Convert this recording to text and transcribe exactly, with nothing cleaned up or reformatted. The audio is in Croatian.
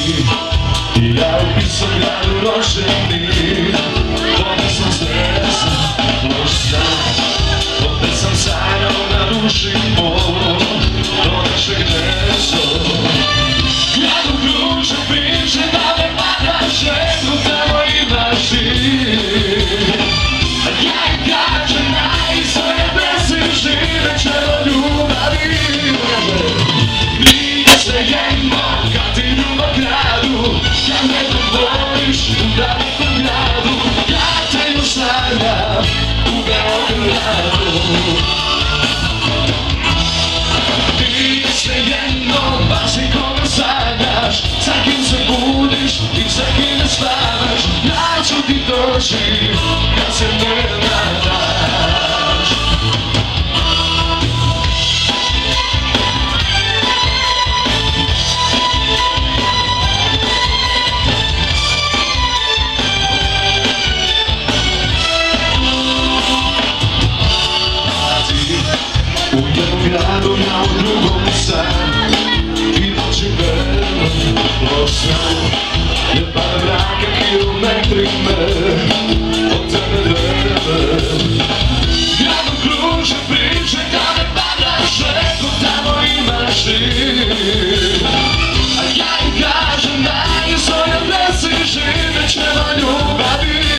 Ja u pisom gradu rošeni, ovdje sam stresan, loš san. Ovdje sam sanjao na duši moj, do našeg deso. Gradu ključe